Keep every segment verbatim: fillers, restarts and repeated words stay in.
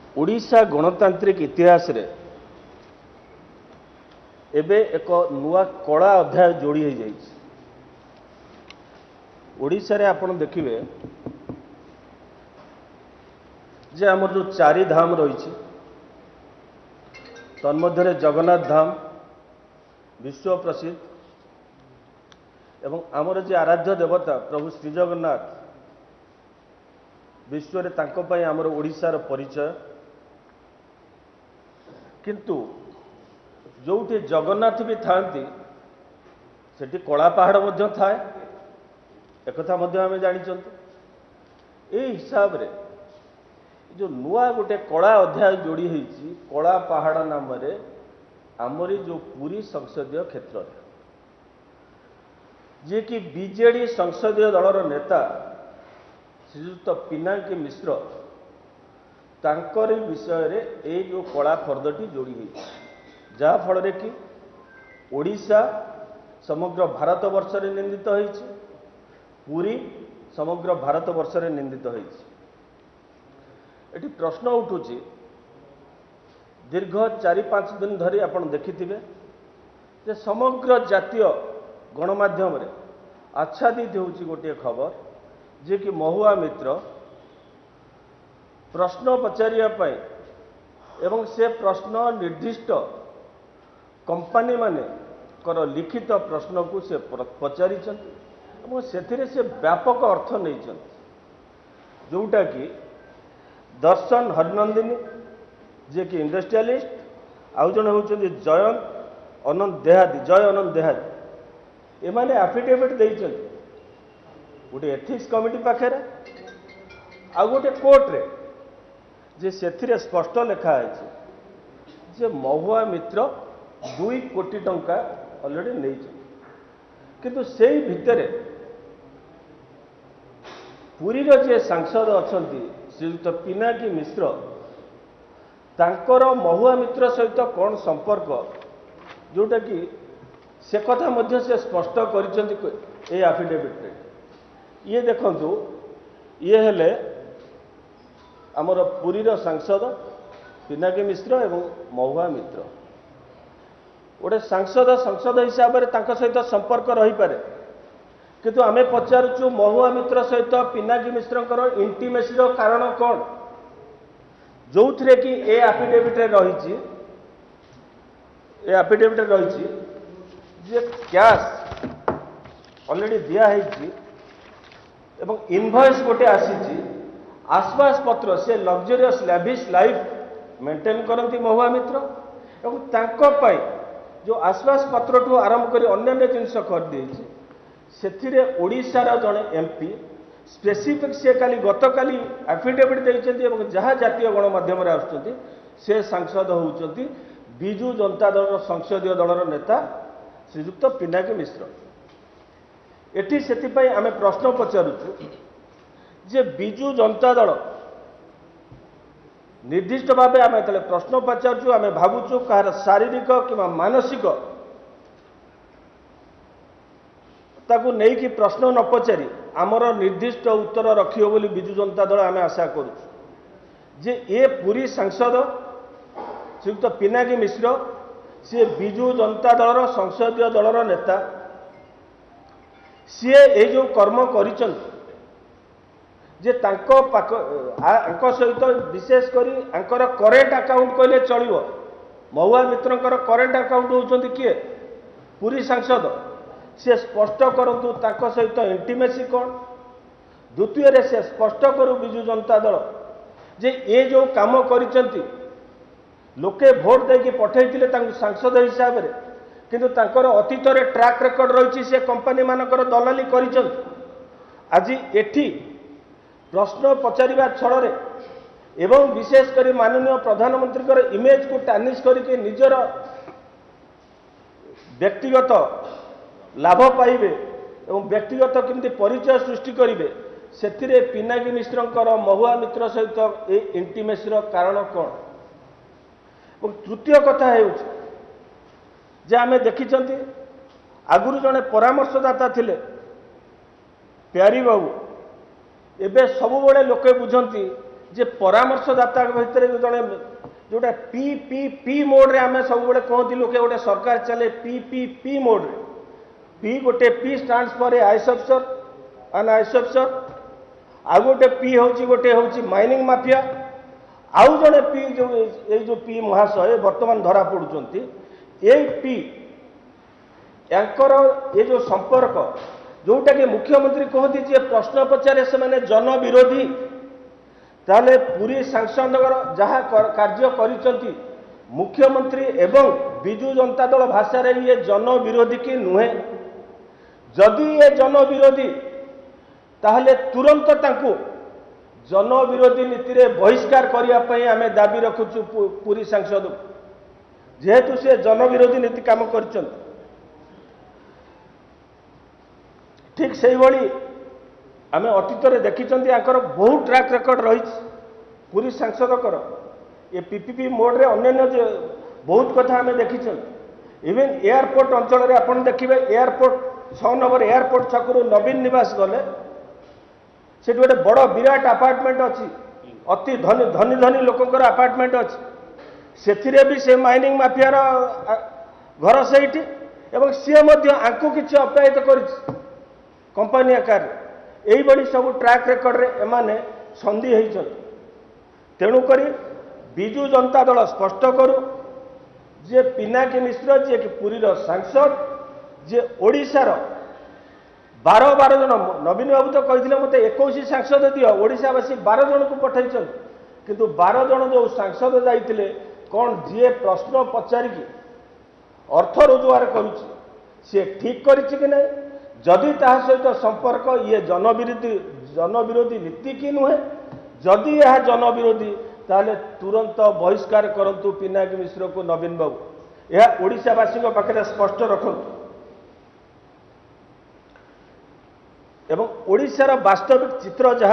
ओडिशा गणतांत्रिक इतिहास रे एबे एक नुआ कला अध्याय जोड़ी हो जाइए। ओडिशा रे आपण देखिए जे आमर जो चारि धाम रही तन्मध्य जगन्नाथ धाम विश्व प्रसिद्ध एवं आमर जे आराध्य देवता प्रभु श्री जगन्नाथ विश्व रे तांको पई आमर ओडिशार परिचय। किंतु जोठी जगन्नाथ भी थांती सेठी कला पहाड़ मध्य थाए एकथा मध्य आमे जानिचंती। ए हिसाब रे जो नुआ गोटे कला अध्याय जोड़ी होईची कला पहाड़ नाम रे आमरी जो पुरी संसदीय क्षेत्र जे कि बीजेडी संसदीय दलर नेता श्रीयुक्त पिनाकी मिश्र तांकरी विषय रे ए जो कला फर्दटी जोड़ी होईची जहा फल कि ओडिशा समग्र भारत वर्ष रे निंदित होईची पुरी समग्र भारत वर्ष रे निंदित होईची। एटी प्रश्न उठुची दीर्घ चारि पांच दिन धरी आपण देखिथिबे जे समग्र जातीय गणमाध्यम रे आच्छादित होउची गोटे खबर जे कि महुआ मित्र प्रश्न पचारिया पाई एवं से प्रश्न निर्दिष्ट कंपनी माने कर लिखित प्रश्न को से पचारि से से व्यापक अर्थ नहीं जोटा कि दर्शन हरिनंदिनी जे कि इंडस्ट्रियलिस्ट आउ जन होउछन्ति जयंत अनंत देहादी जय अनंत देहादी एमाने एफिडेविट देइछन्ति गोटे एथिक्स कमिटी पाखे आ गोटे कोर्ट रे जे सेथिरे स्पष्ट लिखा है जे महुआ मित्र दुई कोटी टंका ऑलरेडी नहीं किंतु सेई भितरे पुरी रो जे सांसद अछंती श्रीयुक्त पिनाकी मिश्र तांकर महुआ मित्र सहित कौन संपर्क जोटा कि से कथा मध्य से स्पष्ट करिसेंति ए एफिडेविट रे। ये देखंतु ये हेले आमर पुरी रो सांसद पिनाकी मिश्र एवं महुआ मित्र गोटे सांसद संसद हिसाब से तांका सहित संपर्क रही पारे किंतु आमे पचारुचु महुआ मित्र सहित पिनाकी मिश्र इंटीमेसी रो कारण कौन जो थे कि ए एफिडेविट रे रही ए एफिडेविट रे रही जे कैश ऑलरेडी दिया है एवं इनवॉइस गोटे आसी आश्वास पत्र से लग्जरियस लैविश लाइफ मेंटेन करती महुआ मित्र एवं तांको पाई जो आश्वास पत्र ठू आरंभ कर अन्य जिनस कर देछि सेथिरे ओडिशार जड़े एमपी स्पेसिफिक से काली गत काली एफिडेविट देइछन्ति एवं जहाँ जातीय गणमाध्यम रे आसुछन्ति से सांसद होउछन्ति बिजू जनता दल संसदीय दलर नेता श्रीयुक्त पिनाकी मिश्र। एठी सेति आमे प्रश्न पचारुछु जे बिजू जनता दल निर्दिष्ट भाव आम जो प्रश्न पचारू आम भावुचु कहार शारीरिक कि मानसिक ताकू नहीं कि प्रश्न न पचारि आमर निर्दिष्ट उत्तर रखियो बोली बिजू जनता दल आम आशा करुचु जे ए पुरी सांसद श्रीयुक्त पिनाकी मिश्र सी बिजू जनता दलर संसदीय दलर नेता सी ए जो कर्म करिचंती जे तांको पाक आंको सहित विशेष करी आंकर करेंट अकाउंट कहले चलिवो महुआ मित्रंकर करेंट अकाउंट होउचंती किए पुरी सांसद से स्पष्ट करंतु तांको सहित इंटीमेसी कौन। द्वितीय रे से स्पष्ट करू बिजू जनता दल जे ए जो काम करिचंती लोके भोट देकी पठैतिले तांको सांसद हिसाब रे किंतु तांकर अतीत रे ट्रैक रेकर्ड रहिछि से कंपनी मानकर दलाली करिचंती आज एठी प्रश्न पचारिबा छड़े एवं विशेषकर माननीय प्रधानमंत्री इमेज को टार्निश करके निजर व्यक्तिगत लाभ पाइबे एवं व्यक्तिगत किमती परिचय सृष्टि करेंगे से पिनाकी मिश्र महुआ मित्र सहित ए इंटीमेसी कारण कौन। और तृतीय कथा है जे आमे देखिछंती आगुरु जने परामर्शदाता थिले प्यारी बाबू एबे सबुबले लोके बुझंती जे परामर्शदाता भितर जड़े जोटा पी पी पी मोड रे आम सब बड़े कहती लोके गोटे सरकार चले पी पी पी मोड रे पी गोटे पी स्टैंड्स फॉर आईएएस अफसर एन आईएएस अफसर आउ गोटे पी हूँ गोटे हूँ माइनिंग माफिया आउ जड़े पी जो ये जो पी महाशय वर्तमान धरा पड़ुंट ये पी यांकर ये जो संपर्क जोटा कि मुख्यमंत्री कहती जे प्रश्न पचारे से माने जन विरोधी ताले पुरी सांसद जहाँ कार्य करिसंती मुख्यमंत्री एवं बिजु जनता दल भाषा रे ये जन विरोधी की नुहे जदि ये जन विरोधी ताहले तुरंत तांकु जन विरोधी नीति रे बहिष्कार करने आम दाबी रखुचु पुरी सांसद जेहेतु से जन विरोधी नीति काम कर ठीक से आम अतीत में देखी बहुत ट्रैक रेकर्ड रही पुरी सांसद ये पीपीपी मोड रे अन्य बहुत कथा आम देखी इवेन एयरपोर्ट अंचल में आप देखिए एयरपोर्ट छह नंबर एयरपोर्ट छकु नवीन निवास गले से गोटे बड़ विराट अपार्टमेंट अच्छी अति धनी धनी धनी लोकंर अपार्टमेंट अच्छी से भी से माइनिंग माफियार घर से सी आंकु किसी अप्यायित कर कंपनी आकार यही सब ट्रैक रेकर्ड रे एमाने संधि होती तेणुक बिजु जनता दल स्पष्ट करू जे पिनाकी मिश्र जी कि पुरीर सांसद जे ओडिशार बार बार जन नवीन बाबू तो कहते मत इक्कीस सांसद दियो ओडिशावासी बार जन को पठाई किंतु बार जन जो सांसद जाइए कौन जी प्रश्न पचारिकी अर्थ रोजगार करुच्ची सी ठीक करिछि कि नहीं जदि ता सहित संपर्क ये जन विरोधी जन विरोधी नीति की नुहे जदि यह जन विरोधी ताले तुरंत बहिष्कार करंतु पिनाकी मिश्र को नवीन बाबू यह ओडिशावासी पाखे स्पष्ट रखंतु एवं ओडिशार वास्तविक चित्र जहाँ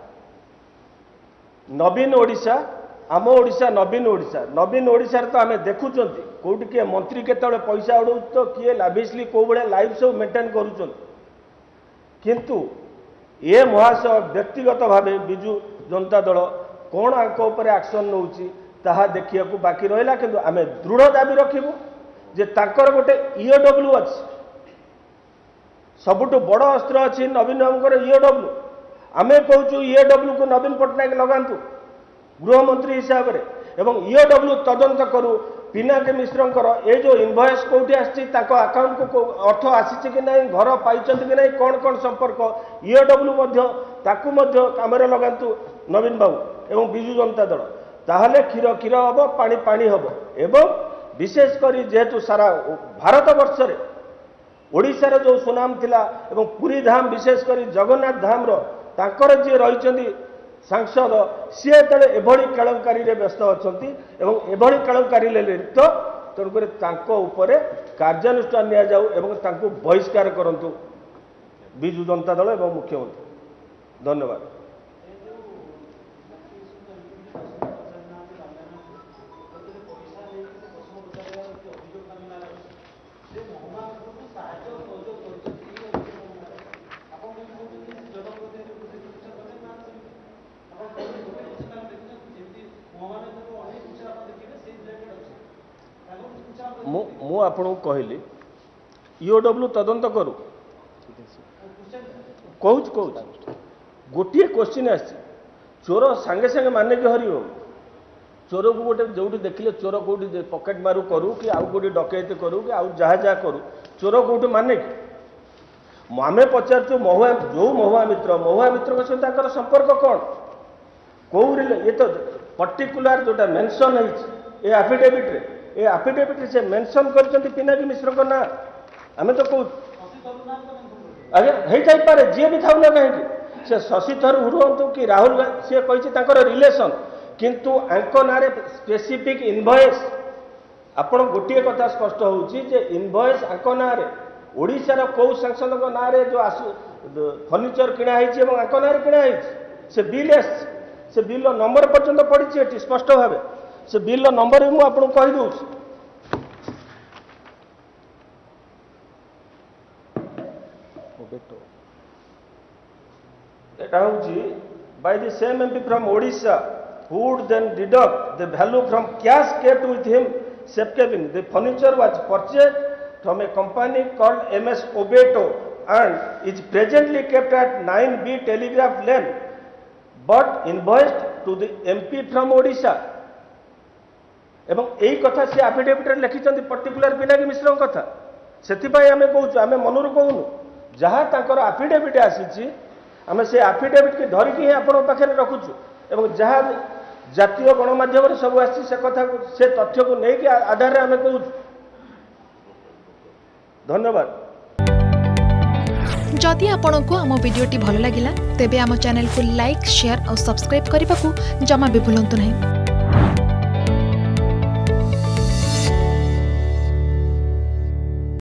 नवीन ओडिशा आम ओडिशा नवीन ओडिशा नवीन ओडिशा तो आम देखुं कौटी किए मंत्री केतबे पैसा उड़ौ तो किए लाभिसली कौ भाया लाइफ सब मेंटेन करुँच किंतु ये महाशय व्यक्तिगत भाव बिजु जनता दल कौन आंक उपर एक्शन नौची ताहा देखिया बाकी रहा किंतु आम दृढ़ दाबी रखिबु जे तांकर गोटे ईओडब्ल्यू अच्छी सबुठ बड़ अस्त्र अच्छी नवीन बाबूर ईओडब्ल्यू आम कहूँ ईओडब्ल्यू को नवीन पट्टनायक लगातु गृहमंत्री हिसाब से एवं ईओडब्ल्यू तदंत करू पिनाकी मिश्रंकर ये जो इनवॉइस कौटी आकाउंट को अर्थ आसी कि नहीं घर पाई कि नहीं कौन कौन संपर्क ईओडब्ल्यू कम लगातु नवीन बाबू एवं बिजु जनता दल ताहले क्षीर क्षीर हम पानी पानी हम एवं विशेषकर जेहेतु सारा भारत वर्ष में ओडिशार जो सुनाम थिला एवं पुरी धाम विशेषकर जगन्नाथ धाम तांकर जी रही सांसद सी एभली केलंकारी व्यस्त अच्छा एभली केलंकारी लिप्त तेणुक कार्यानुष्ठान नि बहिष्कार करंतु बिजु जनता दल एवं मुख्यमंत्री धन्यवाद। मु आपको कहली ईओडब्ल्यू तदंत करू कहूँ कहूँ गोटे क्वेश्चन आसी चोर सांगे सांगे माने कि हर चोर को गोटे जो देखिले चोर कौटी पकेट मारू करू कि आउ कौटी डकैती करू कि आउ जहाँ जहाँ करू चोर कौटी माने कि आमे पचारचु महुआ जो महुआ मित्र महुआ मित्र सहित संपर्क कौन कौ ये तो पर्टिकुलर जोटा मेंशन है एफिडेविट रे ए एफिडेविट से मेंशन कर पिनाकी मिश्र का ना आम तो कौ आगे हो पारे जी भी था ना कहीं से शशि थरूर हूँ कि राहुल गांधी सी कही रिलेसन किंतु आंक ना स्पेसिफिक इनवॉइस आपण गोटे कथा स्पष्ट होची जे इनवॉइस आंक ना ओडिशार कौ सांसद ना जो आसु फर्निचर किणा आंक ना किणा से बिल से बिल नंबर पर्यंत पड़ी स्पष्ट भाव से बिल नंबर भी मुझे कहीदे यहाँ हूँ by the same M P from Odisha, who would then deduct the value from cash kept with him safekeeping. The furniture was purchased from a company called M S Obeto and is presently kept at nine B Telegraph Lane, but invoiced to the M P from Odisha. एवं यही कथा से affidavit लिखिं particular Pinaki Mishra कथा से आम कौच आम मनरू कहूनु जहाँ तर आफिडेविट आसी आम से आफिडेविट की धरिकी ही आपण पाखे रखुचु एवं जहाँ जातीय गणमाध्यम सब आसी से कथा से तथ्य को लेकिन आधार आम कहूँ। धन्यवाद। जदि आपंक आम भिडी भल लगा तेब आम चैनल को लाइक शेयर और सब्सक्राइब करने को जमा भी भूलु नहीं।